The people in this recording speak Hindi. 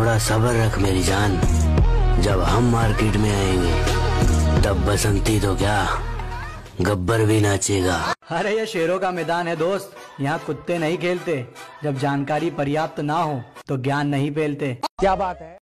थोड़ा सब्र रख मेरी जान, जब हम मार्केट में आएंगे तब बसंती तो क्या गब्बर भी नाचेगा। अरे ये शेरों का मैदान है दोस्त, यहाँ कुत्ते नहीं खेलते। जब जानकारी पर्याप्त ना हो तो ज्ञान नहीं फैलते। क्या बात है।